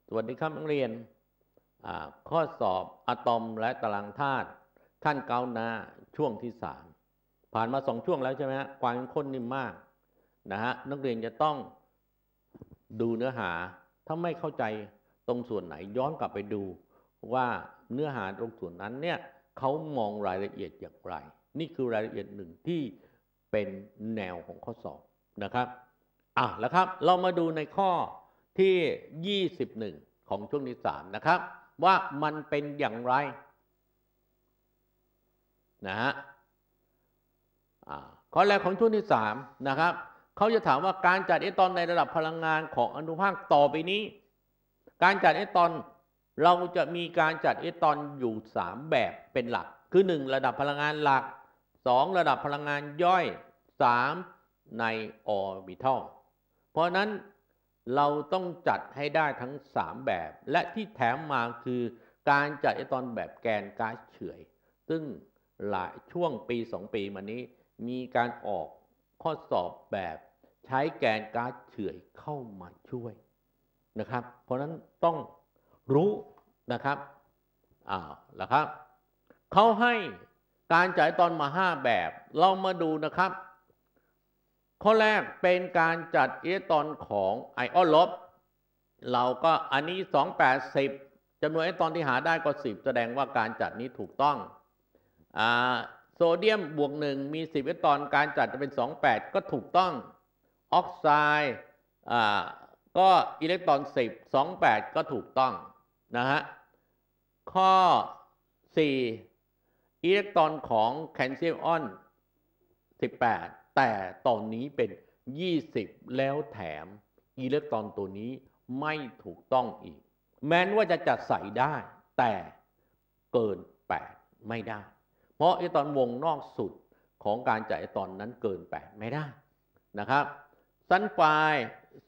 สวัสดีครับนักเรียนข้อสอบอะตอมและตารางธาตุขั้นก้าวหน้าช่วงที่3ผ่านมา2ช่วงแล้วใช่ไหมฮะความเข้มข้นนี่มากนะฮะนักเรียนจะต้องดูเนื้อหาถ้าไม่เข้าใจตรงส่วนไหนย้อนกลับไปดูว่าเนื้อหาตรงส่วนนั้นเนี่ยเขามองรายละเอียดอย่างไรนี่คือรายละเอียดหนึ่งที่เป็นแนวของข้อสอบนะครับแล้วครับเรามาดูในข้อที่21ของช่วงที่3นะครับว่ามันเป็นอย่างไรนะฮะข้อแรกของช่วงที่3นะครับเขาจะถามว่าการจัดอิเล็กตรอนในระดับพลังงานของอนุภาคต่อไปนี้การจัดอิเล็กตรอนเราจะมีการจัดอิเล็กตรอนอยู่3แบบเป็นหลักคือ1ระดับพลังงานหลัก2ระดับพลังงานย่อย3ในออร์บิทัลเพราะนั้นเราต้องจัดให้ได้ทั้ง3แบบและที่แถมมาคือการจัดอิเล็กตรอนแบบแกนก๊าซเฉื่อยซึ่งหลายช่วงปี2ปีมานี้มีการออกข้อสอบแบบใช้แกนก๊าซเฉื่อยเข้ามาช่วยนะครับเพราะนั้นต้องรู้นะครับแล้วครับเขาให้การจัดอิเล็กตรอนมา5แบบเรามาดูนะครับข้อแรกเป็นการจัดอิเล็กตรอนของไอออนลบเราก็อันนี้280จำนวนอิเล็กตรอนที่หาได้ก็10แสดงว่าการจัดนี้ถูกต้องโซเดียมบวก1มี10อิเล็กตรอนการจัดจะเป็น28ก็ถูกต้องออกไซด์ก็อิเล็กตรอน10 28ก็ถูกต้องนะฮะข้อ4อิเล็กตรอนของแคลเซียมออน18แต่ตอนนี้เป็น20แล้วแถมอิเล็กตรอนตัวนี้ไม่ถูกต้องอีกแม้ว่าจะจัดใส่ได้แต่เกิน8ไม่ได้เพราะอิเล็กตรอนวงนอกสุดของการจัดอิเล็กตรอนนั้นเกิน8ไม่ได้นะครับซัลไฟด์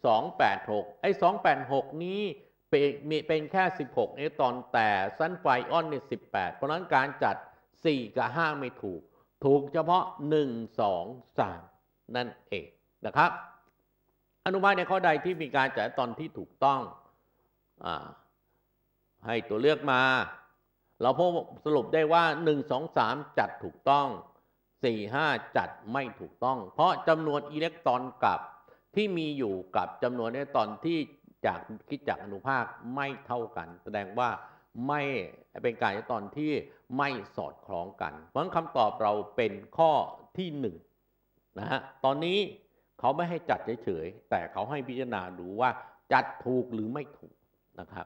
286286นี้เป็นแค่16อิเล็กตรอนแต่ซัลไฟด์ออนเนี่ย18เพราะนั้นการจัด4กับ5ไม่ถูกเฉพาะ1 2 3นั่นเองนะครับอนุบาลในข้อใดที่มีการจัดอิเล็กตรอนที่ถูกต้องให้ตัวเลือกมาเราพบสรุปได้ว่า1 2 3จัดถูกต้อง4 5จัดไม่ถูกต้องเพราะจำนวนอิเล็กตรอนกับที่มีอยู่กับจำนวนอิเล็กตรอนที่คิดจากอนุภาคไม่เท่ากันแสดงว่าไม่เป็นการอิเล็กตรอนที่ไม่สอดคล้องกันเพราะฉะนั้นคำตอบเราเป็นข้อที่1นะฮะตอนนี้เขาไม่ให้จัดเฉยๆแต่เขาให้พิจารณาดูว่าจัดถูกหรือไม่ถูกนะครับ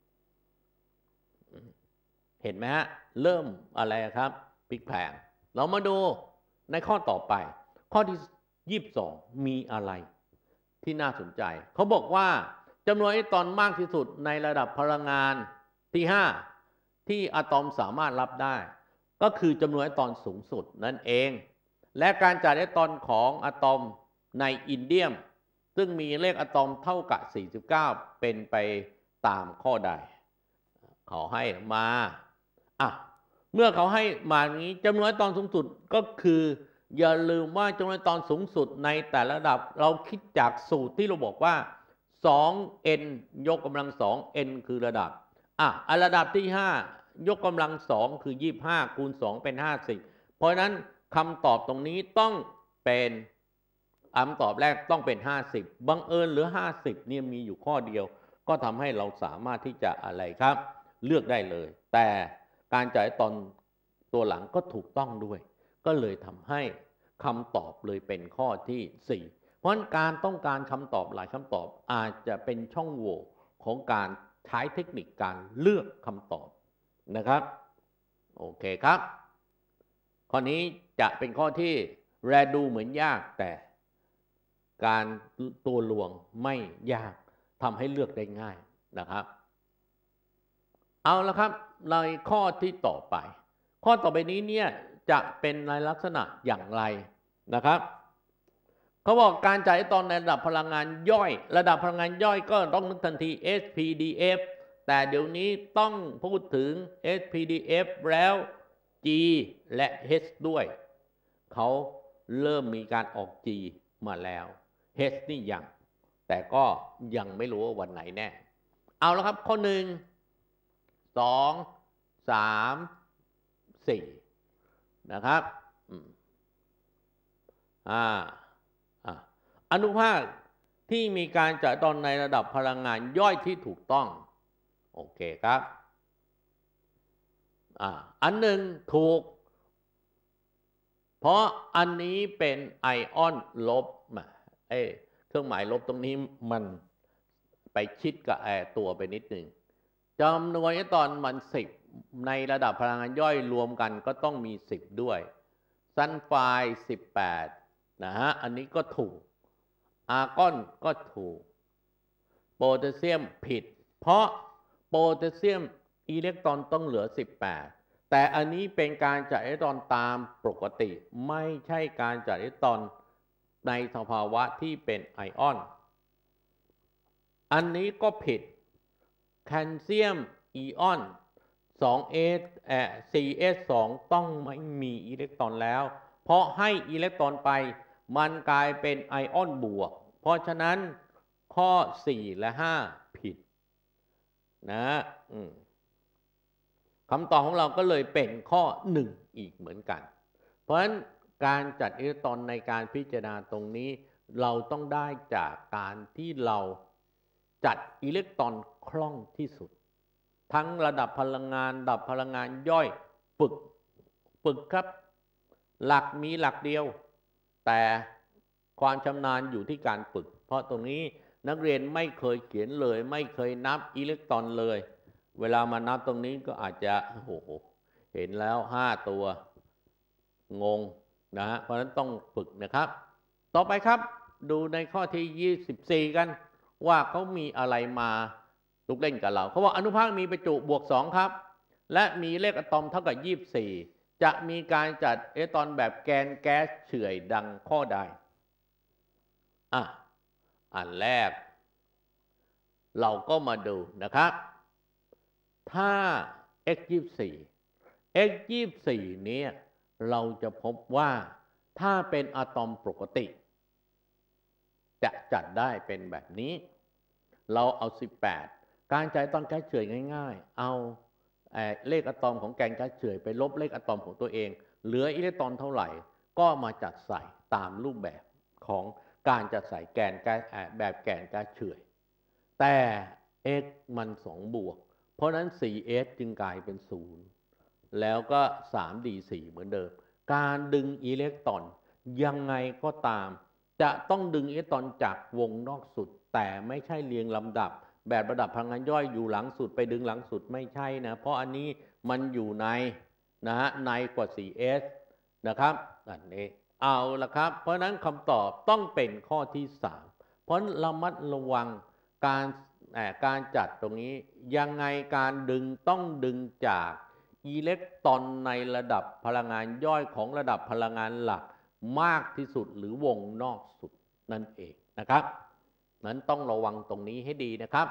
เห็นไหมฮะเริ่มอะไรครับพลิกแพลงเรามาดูในข้อต่อไปข้อที่22มีอะไรที่น่าสนใจเขาบอกว่าจำนวนอิเล็กตรอนมากที่สุดในระดับพลังงานที่5ที่อะตอมสามารถรับได้ก็คือจำนวนอิเล็กตรอนสูงสุดนั่นเองและการจัดอิเล็กตรอนของอะตอมในอินเดียมซึ่งมีเลขอะตอมเท่ากับ49เป็นไปตามข้อใดเขาให้มาเมื่อเขาให้มาอย่างนี้จำนวนอิเล็กตรอนสูงสุดก็คืออย่าลืมว่าจำนวนอิเล็กตรอนสูงสุดในแต่ละระดับเราคิดจากสูตรที่เราบอกว่า 2n ยกกำลัง 2n คือระดับระดับที่5ยกกำลัง2คือ25คูณ2เป็น50เพราะฉะนั้นคำตอบตรงนี้ต้องเป็นคำตอบแรกต้องเป็น50บังเอิญเหลือ50เนี่ยมีอยู่ข้อเดียวก็ทำให้เราสามารถที่จะอะไรครับเลือกได้เลยแต่การจ่ายตอนตัวหลังก็ถูกต้องด้วยก็เลยทำให้คำตอบเลยเป็นข้อที่4เพราะการต้องการคำตอบหลายคำตอบอาจจะเป็นช่องโหว่ของการใช้เทคนิคการเลือกคำตอบนะครับโอเคครับข้อนี้จะเป็นข้อที่แลดูเหมือนยากแต่การตัวลวงไม่ยากทำให้เลือกได้ง่ายนะครับเอาละครับในข้อที่ต่อไปข้อต่อไปนี้เนี่ยจะเป็นในลักษณะอย่างไรนะครับเขาบอกการจ่ายอิเล็กตรอนในระดับพลังงานย่อยระดับพลังงานย่อยก็ต้องนึกทันที SPDF แต่เดี๋ยวนี้ต้องพูดถึง SPDF แล้ว G และ H ด้วยเขาเริ่มมีการออก G มาแล้ว H นี่ยังแต่ก็ยังไม่รู้ว่าวันไหนแน่เอาแล้วครับข้อ1 2 3 4นะครับอนุภาคที่มีการจัดตอนในระดับพลังงานย่อยที่ถูกต้องโอเคครับอันหนึ่งถูกเพราะอันนี้เป็นไอออนลบเครื่องหมายลบตรงนี้มันไปชิดกับตัวไปนิดหนึ่งจำนวนอิเล็กตรอนมัน10ในระดับพลังงานย่อยรวมกันก็ต้องมี10ด้วยซัลไฟด์18นะฮะอันนี้ก็ถูกอาร์กอนก็ถูกโพแทสเซียมผิดเพราะโพแทสเซียมอิเล็กตรอนต้องเหลือ18แต่อันนี้เป็นการจัดอิเล็กตรอนตามปกติไม่ใช่การจัดอิเล็กตรอนในสภาวะที่เป็นไอออนอันนี้ก็ผิดแคลเซียมอิออน 2s 4s2 ต้องไม่มีอิเล็กตรอนแล้วเพราะให้อิเล็กตรอนไปมันกลายเป็นไอออนบวกเพราะฉะนั้นข้อ4และ5ผิดนะคำตอบของเราก็เลยเป็นข้อ1อีกเหมือนกันเพราะฉะนั้นการจัดอิเล็กตรอนในการพิจารณาตรงนี้เราต้องได้จากการที่เราจัดอิเล็กตรอนคล่องที่สุดทั้งระดับพลังงานระดับพลังงานย่อยฝึกครับหลักมีหลักเดียวแต่ความชำนาญอยู่ที่การฝึกเพราะตรงนี้นักเรียนไม่เคยเขียนเลยไม่เคยนับอิเล็กตรอนเลยเวลามานับตรงนี้ก็อาจจะโอ้โหเห็นแล้ว5ตัวงงนะฮะเพราะฉะนั้นต้องฝึกนะครับต่อไปครับดูในข้อที่24กันว่าเขามีอะไรมาลุกเล่นกับเราเขาบอกอนุภาคมีประจุบวก2ครับและมีเลขอะตอมเท่ากับ24จะมีการจัดอิเล็กตรอนแบบแกนแก๊สเฉื่อยดังข้อใดอันแรกเราก็มาดูนะครับถ้า x 24 x 24นี้เราจะพบว่าถ้าเป็นอะตอมปกติจะจัดได้เป็นแบบนี้เราเอา18การจัดตอนแก๊สเฉื่อยง่ายๆเอาเลขอะตอมของแกนแก๊สเฉื่อยไปลบเลขอะตอมของตัวเองเหลืออิเล็กตรอนเท่าไหร่ก็มาจัดใส่ตามรูปแบบของการจัดใส่แกนแก๊สแบบแกนแก๊สเฉื่อยแต่ x มัน2บวกเพราะนั้น 4s จึงกลายเป็น0แล้วก็ 3d4 เหมือนเดิมการดึงอิเล็กตรอนยังไงก็ตามจะต้องดึงอิเล็กตรอนจากวงนอกสุดแต่ไม่ใช่เรียงลำดับแบบระดับพลังงานย่อยอยู่หลังสุดไปดึงหลังสุดไม่ใช่นะเพราะอันนี้มันอยู่ในกว่า 4s นะครับอันนี้เอาละครับเพราะนั้นคำตอบต้องเป็นข้อที่3เพราะระมัดระวังการจัดตรงนี้ยังไงการดึงต้องดึงจากอิเล็กตรอนในระดับพลังงานย่อยของระดับพลังงานหลักมากที่สุดหรือวงนอกสุดนั่นเองนะครับนั้นต้องระวังตรงนี้ให้ดีนะครับ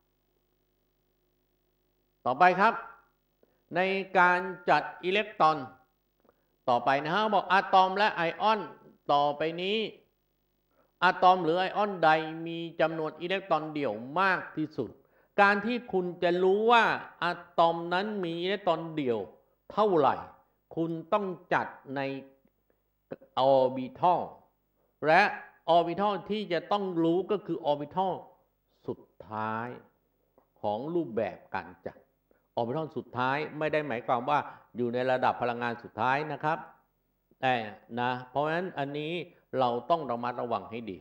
ต่อไปครับในการจัดอิเล็กตรอนต่อไปนะฮะบอกอะตอมและไอออนต่อไปนี้อะตอมหรือไอออนใดมีจำนวนอิเล็กตรอนเดี่ยวมากที่สุดการที่คุณจะรู้ว่าอะตอมนั้นมีอิเล็กตรอนเดี่ยวเท่าไหร่คุณต้องจัดในออร์บิทัลและออร์บิทัลที่จะต้องรู้ก็คือออร์บิทัลสุดท้ายของรูปแบบการจัดออร์บิทัลสุดท้ายไม่ได้หมายความว่าอยู่ในระดับพลังงานสุดท้ายนะครับแต่นะเพราะฉะนั้นอันนี้เราต้องระมัดระวังให้ดี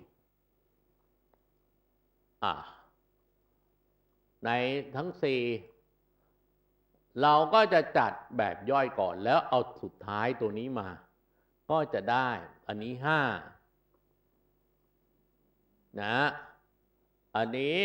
ในทั้ง4เราก็จะจัดแบบย่อยก่อนแล้วเอาสุดท้ายตัวนี้มาก็จะได้อันนี้5นะอันนี้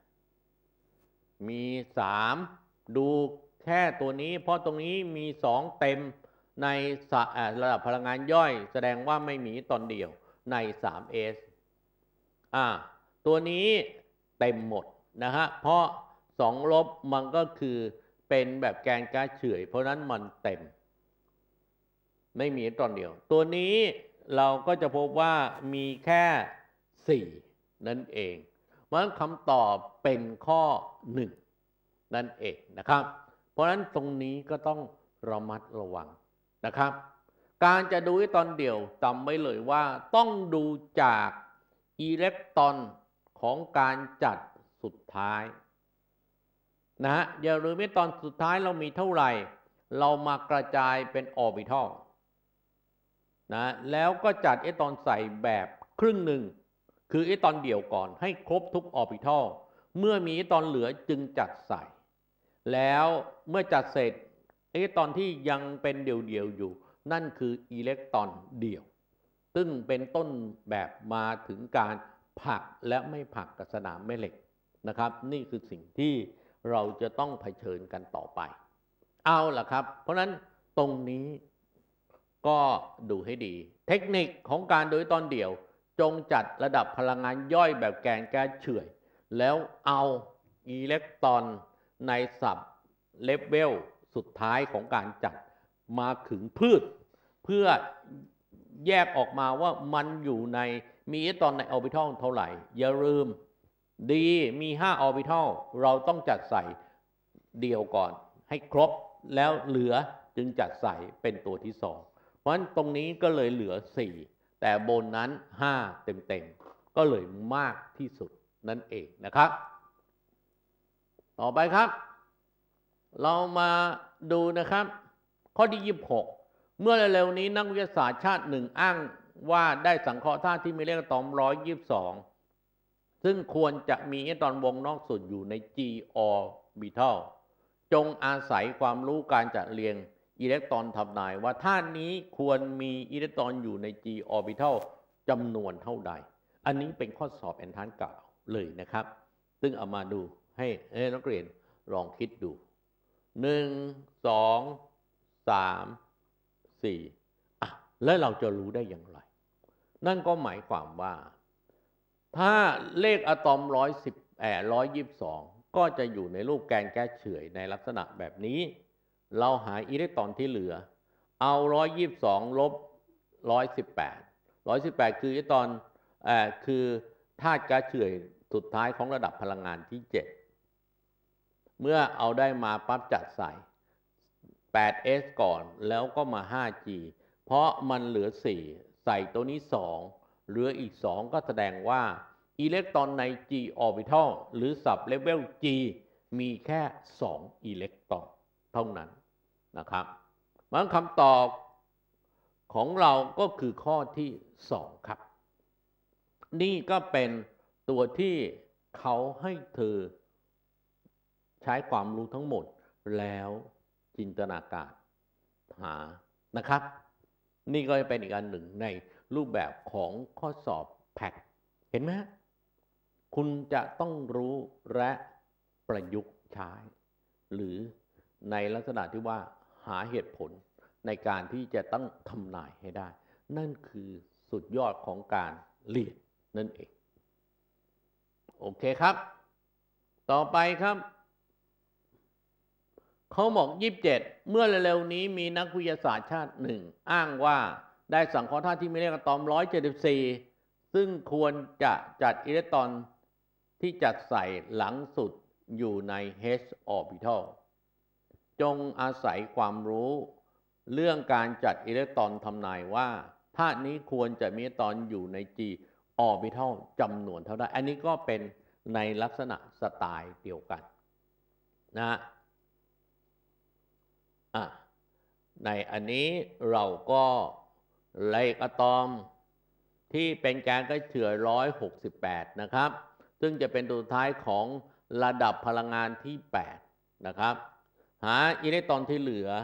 มี3ดูแค่ตัวนี้เพราะตรงนี้มี2เต็มในระดับพลังงานย่อยแสดงว่าไม่มีตอนเดียวใน 3s ตัวนี้เต็มหมดนะฮะเพราะ2ลบมันก็คือเป็นแบบแกนก๊าซเฉื่อยเพราะนั้นมันเต็มไม่มีตอนเดียวตัวนี้เราก็จะพบว่ามีแค่4นั่นเองเพราะฉะนั้นคำตอบเป็นข้อ1นั่นเองนะครับเพราะฉะนั้นตรงนี้ก็ต้องระมัดระวังนะครับการจะดูตอนเดียวจำไว้เลยว่าต้องดูจากอิเล็กตรอนของการจัดสุดท้ายนะฮะอย่าลืมว่าตอนสุดท้ายเรามีเท่าไหร่เรามากระจายเป็นออร์บิทัลนะแล้วก็จัดตอนใส่แบบครึ่งหนึ่งคือตอนเดี่ยวก่อนให้ครบทุกออร์บิทัลเมื่อมีตอนเหลือจึงจัดใส่แล้วเมื่อจัดเสร็จตอนที่ยังเป็นเดี่ยวๆอยู่นั่นคืออิเล็กตรอนเดี่ยวซึ่งเป็นต้นแบบมาถึงการผลักและไม่ผลักกับสนามแม่เหล็กนะครับนี่คือสิ่งที่เราจะต้องเผชิญกันต่อไปเอาล่ะครับเพราะนั้นตรงนี้ก็ดูให้ดีเทคนิคของการดูตอนเดี่ยวจงจัดระดับพลังงานย่อยแบบแกนแก๊สเฉื่อยแล้วเอาอิเล็กตรอนในสับเลเวลสุดท้ายของการจัดมาขึงพืชเพื่อแยกออกมาว่ามันอยู่ในมีอิเล็กตรอนในออร์บิทัลเท่าไหร่อย่าลืมดีมี5ออร์บิทัลเราต้องจัดใส่เดียวก่อนให้ครบแล้วเหลือจึงจัดใส่เป็นตัวที่2เพราะฉะนั้นตรงนี้ก็เลยเหลือ4แต่บนนั้น5เต็มๆก็เลยมากที่สุดนั่นเองนะครับต่อไปครับเรามาดูนะครับข้อที่26เมื่อเร็วๆนี้นักวิทยาศาสตร์ชาติหนึ่งอ้างว่าได้สังเคราะห์ธาตุที่มีเลขอะตอม122ซึ่งควรจะมีอิเล็กตรอนวงนอกสุดอยู่ใน g orbital จงอาศัยความรู้การจัดเรียงอิเล็กตรอนทำนายว่าธาตุนี้ควรมีอิเล็กตรอนอยู่ใน g orbital จำนวนเท่าใดอันนี้เป็นข้อสอบแอนทานเก่าเลยนะครับซึ่งเอามาดูให้นักเรียนลองคิดดู1 2 3 4แล้วเราจะรู้ได้อย่างไรนั่นก็หมายความว่าถ้าเลขอะตอม122ก็จะอยู่ในรูปแกนแก๊สเฉื่อยในลักษณะแบบนี้เราหาอิเล็กตรอนที่เหลือเอา122ลบ118คืออิเล็กตรอนคือธาตุแก๊สเฉื่อยสุดท้ายของระดับพลังงานที่7เมื่อเอาได้มาปั๊บจัดใส่ 8s ก่อนแล้วก็มา 5g เพราะมันเหลือ4ใส่ตัวนี้2เหลืออีก2ก็แสดงว่าอิเล็กตรอนใน g orbital หรือ sub level g มีแค่2อิเล็กตรอนเท่านั้นนะครับมันคำตอบของเราก็คือข้อที่2ครับนี่ก็เป็นตัวที่เขาให้เธอใช้ความรู้ทั้งหมดแล้วจินตนาการหานะครับนี่ก็จะเป็นอีกอันหนึ่งในรูปแบบของข้อสอบแพคเห็นไหมคุณจะต้องรู้และประยุกต์ใช้หรือในลักษณะที่ว่าหาเหตุผลในการที่จะต้องทำนายให้ได้นั่นคือสุดยอดของการเรียนนั่นเองโอเคครับต่อไปครับเขาบอก27เมื่อเร็วๆนี้มีนักวิทยาศาสตร์ชาติหนึ่งอ้างว่าได้สังเคราะห์ธาตุที่มีเลขอะตอม174ซึ่งควรจะจัดอิเล็กตรอนที่จัดใส่หลังสุดอยู่ใน h orbital จงอาศัยความรู้เรื่องการจัดอิเล็กตรอนทำนายว่าธาตุนี้ควรจะมีอิเล็กตรอนอยู่ใน g orbital จำนวนเท่าใดอันนี้ก็เป็นในลักษณะสไตล์เดียวกันนะในอันนี้เราก็เลขอะตอมที่เป็นแกนแก๊สเฉื่อย168นะครับซึ่งจะเป็นตัวสุดท้ายของระดับพลังงานที่8นะครับหาอิเล็กตรอนที่เหลือ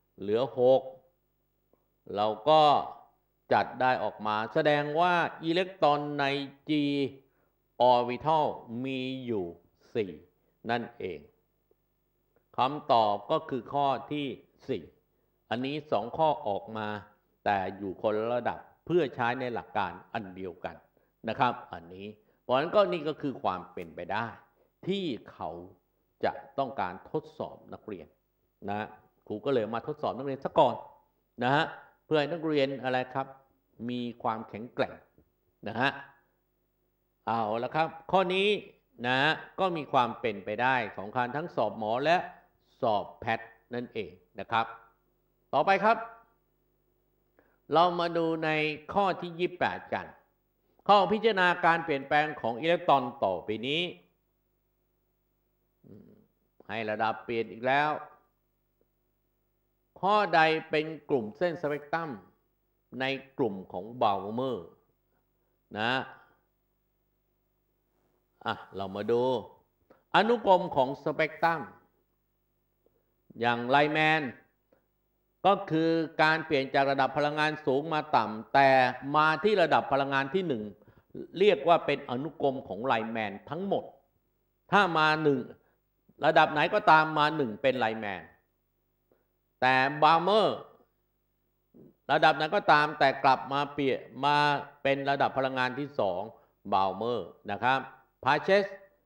6เราก็จัดได้ออกมาแสดงว่าอิเล็กตรอนใน g orbital มีอยู่4นั่นเองคำตอบก็คือข้อที่4อันนี้2ข้อออกมาแต่อยู่คนละระดับเพื่อใช้ในหลักการอันเดียวกันนะครับอันนี้เพราะฉะนั้นก็นี่ก็คือความเป็นไปได้ที่เขาจะต้องการทดสอบนักเรียนนะครูก็เลยมาทดสอบนักเรียนซะก่อนนะฮะเพื่อให้นักเรียนอะไรครับมีความแข็งแกร่งนะฮะเอาละครับข้อนี้นะก็มีความเป็นไปได้ของการทั้งสอบหมอและสอบแพทนั่นเองนะครับต่อไปครับเรามาดูในข้อที่28กันข้อพิจารณาการเปลี่ยนแปลงของอิเล็กตรอนต่อไปนี้ให้ระดับเปลี่ยนอีกแล้วข้อใดเป็นกลุ่มเส้นสเปกตรัมในกลุ่มของบาวเมอร์นะเรามาดูอนุกรมของสเปกตรัมอย่างไลแมนก็คือการเปลี่ยนจากระดับพลังงานสูงมาต่ำแต่มาที่ระดับพลังงานที่1เรียกว่าเป็นอนุกรมของไลแมนทั้งหมดถ้ามา1ระดับไหนก็ตามมา1เป็นไลแมนแต่บาร์เมอร์ระดับไหนก็ตามแต่กลับมาเปลี่ยนมาเป็นระดับพลังงานที่2บาร์เมอร์นะครับพาเชส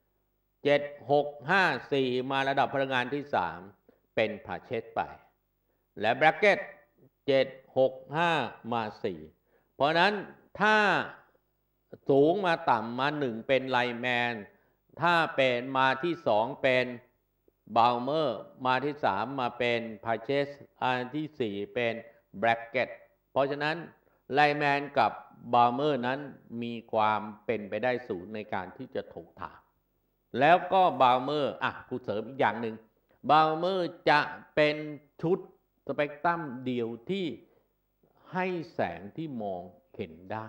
7654มาระดับพลังงานที่3เป็นพาเชสไปและแบรกเก็ต765มา4เพราะนั้นถ้าสูงมาต่ำมา1เป็นไลแมนถ้าเป็นมาที่2เป็นบาวเมอร์มาที่3มาเป็นพาเชสอันที่4เป็นแบรกเก็ตเพราะฉะนั้นไลแมนกับบาวเมอร์นั้นมีความเป็นไปได้สูงในการที่จะถูกถามแล้วก็บาวเมอร์กูเสริมอีกอย่างหนึ่งบาวเมอร์จะเป็นชุดสเปกตรัมเดียวที่ให้แสงที่มองเห็นได้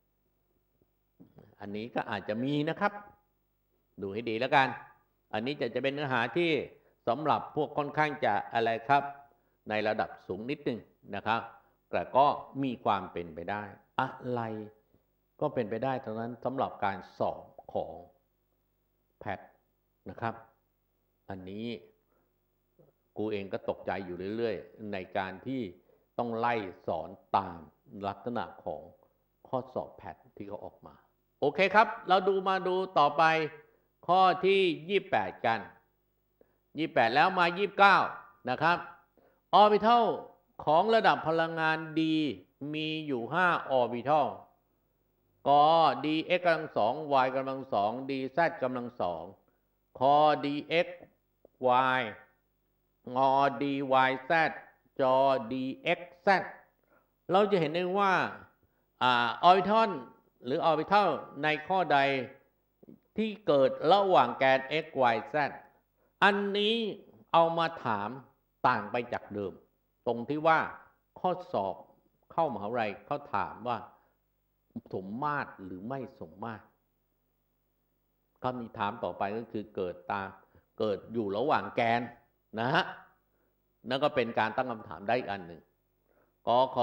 อันนี้ก็อาจจะมีนะครับดูให้ดีแล้วกันอันนี้จะเป็นเนื้อหาที่สำหรับพวกค่อนข้างจะอะไรครับในระดับสูงนิดนึงนะครับแต่ก็มีความเป็นไปได้อะไรก็เป็นไปได้ทั้งนั้นสำหรับการสอบของแพทนะครับอันนี้กูเองก็ตกใจอยู่เรื่อยๆในการที่ต้องไล่สอนตามลักษณะของข้อสอบแพทที่เขาออกมาโอเคครับเรามาดูต่อไปข้อที่28กัน28แล้วมา29นะครับออร์บิทัลของระดับพลังงานดีมีอยู่5ออร์บิทัลกอ dx กำลัง2 y กำลัง2 dz กำลัง2คอ dx y งอ dyz จอ dxz เราจะเห็นได้ว่าออร์บิทัลหรือออร์บิทัลในข้อใดที่เกิดระหว่างแกน x y z อันนี้เอามาถามต่างไปจากเดิมตรงที่ว่าข้อสอบเข้ามหาวิทยาลัยเขาถามว่าสมมาตรหรือไม่สมมาตรคำถามต่อไปก็คือเกิดอยู่ระหว่างแกนนะฮะนั่นก็เป็นการตั้งคำถามได้อีกอันหนึ่งกข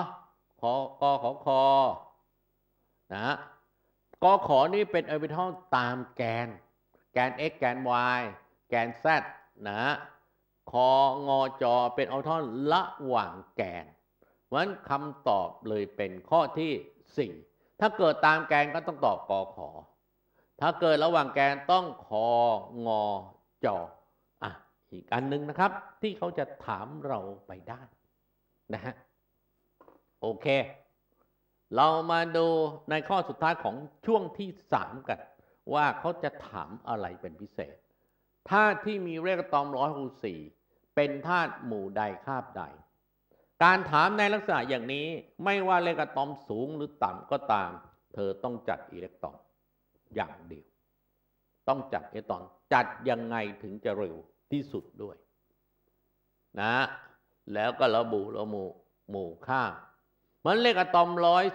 นะฮะกขนี่เป็นออร์บิทัลตามแกน x แกน y แกน z นะฮะงจเป็นออร์บิทัลระหว่างแกนเพราะฉะนั้นคำตอบเลยเป็นข้อที่4ถ้าเกิดตามแกนก็ต้องตอบกขถ้าเกิดระหว่างแกนต้องงจอีกอันนึงนะครับที่เขาจะถามเราไปได้นะฮะโอเคเรามาดูในข้อสุดท้ายของช่วงที่3กันว่าเขาจะถามอะไรเป็นพิเศษธาตุที่มีเลขอะตอม164เป็นธาตุหมู่ใดคาบใดการถามในลักษณะอย่างนี้ไม่ว่าเลขอะตอมสูงหรือต่ำก็ตามเธอต้องจัดอิเล็กตรอนอย่างเดียวต้องจัดอิเล็กตรอนจัดยังไงถึงจะเร็วที่สุดด้วยนะแล้วก็ระบุหมู่ค่ามันเลขอะตอม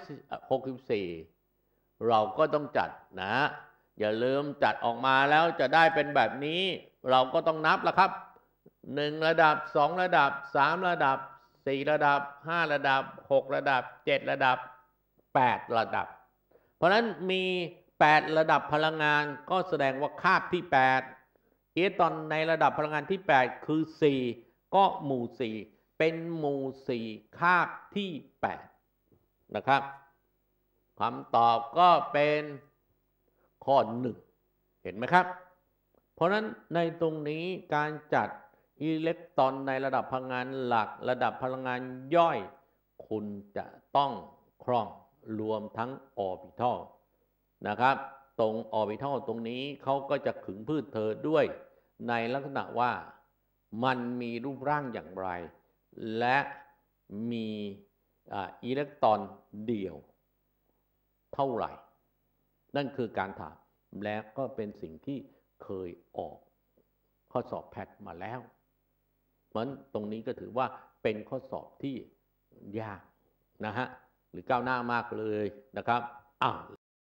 164เราก็ต้องจัดนะอย่าลืมจัดออกมาแล้วจะได้เป็นแบบนี้เราก็ต้องนับละครับ1ระดับ2ระดับ3ระดับ4ระดับ5ระดับ6ระดับ7ระดับ8ระดับเพราะฉะนั้นมี8ระดับพลังงานก็แสดงว่าคาบที่8อิเล็กตรอนในระดับพลังงานที่8คือ4ก็หมู่4เป็นหมู่4คาบที่8นะครับคำตอบก็เป็นข้อ1เห็นไหมครับเพราะฉะนั้นในตรงนี้การจัดอิเล็กตรอนในระดับพลังงานหลักระดับพลังงานย่อยคุณจะต้องคล่องรวมทั้งออร์บิทัลนะครับตรงออร์บิทัลตรงนี้เขาก็จะขึงพืชเธอด้วยในลักษณะว่ามันมีรูปร่างอย่างไรและมีอิเล็กตรอนเดี่ยวเท่าไหร่นั่นคือการถามและก็เป็นสิ่งที่เคยออกข้อสอบแพทมาแล้วเพราะฉะนั้นตรงนี้ก็ถือว่าเป็นข้อสอบที่ยากนะฮะหรือก้าวหน้ามากเลยนะครับ